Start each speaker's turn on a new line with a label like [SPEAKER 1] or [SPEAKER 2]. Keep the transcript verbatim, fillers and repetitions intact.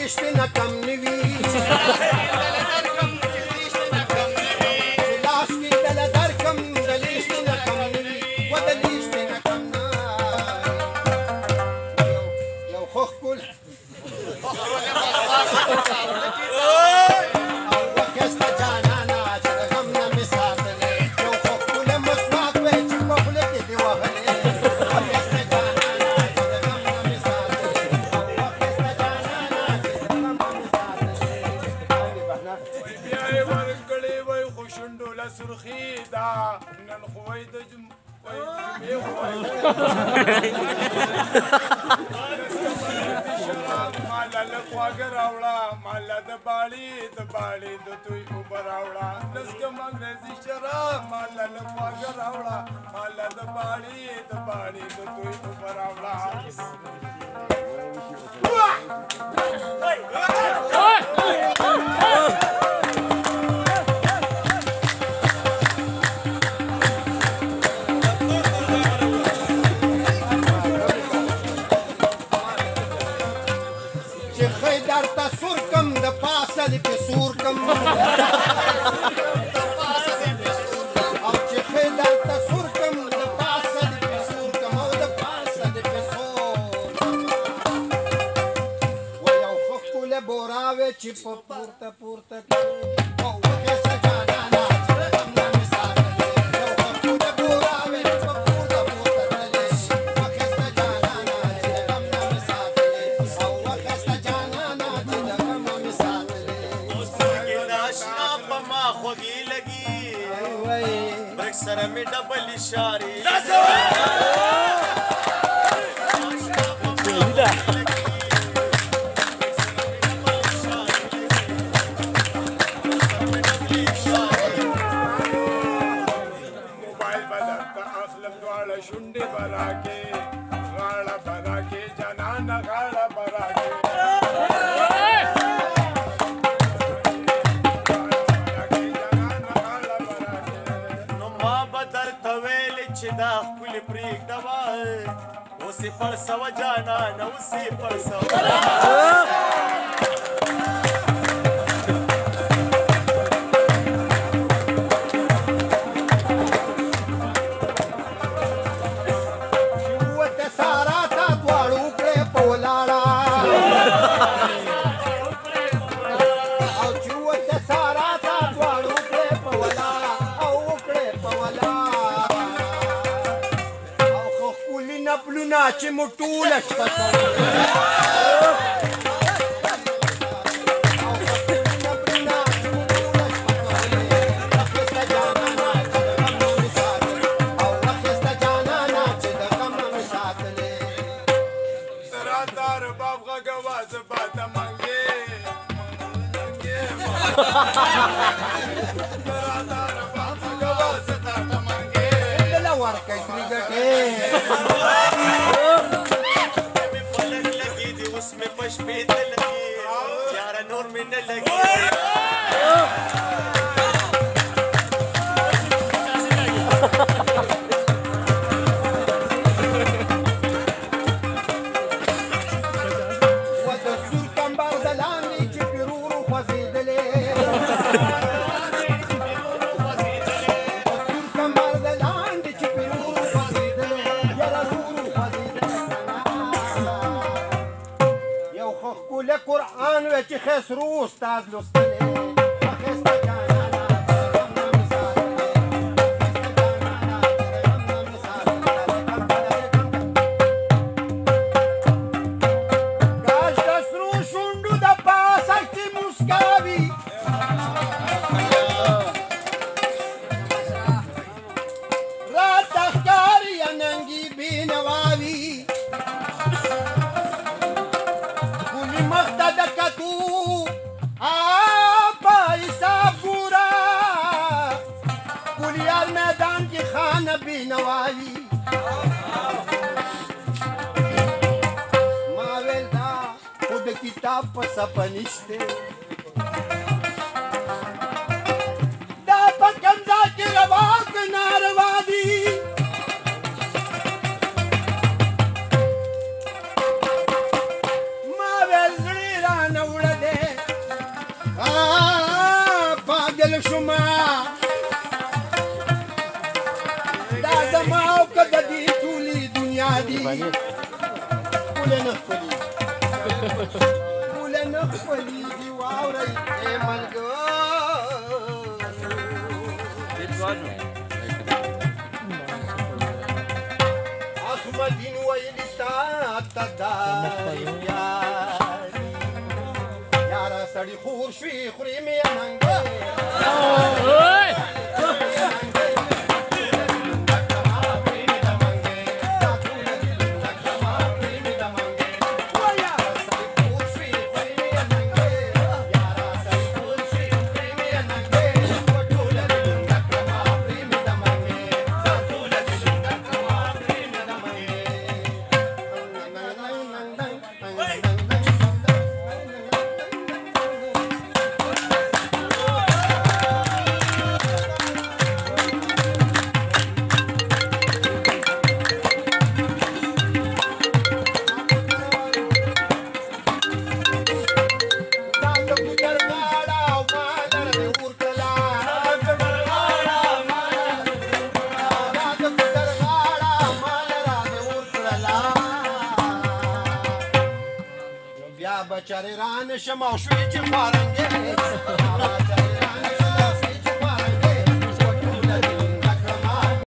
[SPEAKER 1] لیشت نه کم نوي لاس کې دله درکم د لیشت نه کم نوي و د لیشت نه کم نه یو خو ښکل
[SPEAKER 2] مالا لخواږه راوړه مالا د باړې د باړې د توی اوبه راوړه نسکم انګریزي شراب مالا لخواږه راوړه مالا د باړې د باړې د توی اوبه راوړه د پسور کم او چې ښه درته سور کم د پاسه د پسور کم او د پاسه د پسور و یو ښه ښکلی بوراوې چې په پورته پورته او وښیسته جانانه چې د غم نه مې ساتلې یو ښه ښکلی بوراوې چې په پورته پورته تللې وښیسته جانانه چې د غم نه مې ساتلې او وښیسته جانانه چې د غم نه مې ساتلې خوږی لګي برک سره مې ډبل اشارې موبایل به درته اخلم دواړه شونډې به راکې غاړه به راکې جانانه غاړه به راکې چې دا ښکلې پرېږده وه اوس یې پړسوه جانانه اوس یې پړسوه چې ووته سارا تا دواړه وکړې په ولاړه او چې ووته سارا تا دواړه وکړې په ولاړه او وکړې په ولاړه نپلونه چې مو ټوله شپه उसमें पशपेत लगी यारा नूर में न लगी ودسور كمبر دلاني جبرورو خزيدلي قرآن و چې خسرو استاد لوستلې وخسته جانانه غم نه مې ساتلې وخسته جانانه غم نه مې ساتلې ګاش د سرو شونډو د پاسه چې مسکا وي راته ښکاري ننګي بېنوا وي بینوایی ما ویل دا خود کتاب په صفه نشته دا په کوم ځای کې روا که ناروا دي ما ویل زړه یې رانه وړه شوما دا زما او که د دې ټولې دنیا دي ګوله نه خپلېږي ګوله نه خپلېږي واورئ ای ملګرو احمدین ویلي تا ته دا یاري یاره سړي خور شوي خورې مې ننګې بچاره ران شم او شوی چې خوارنګې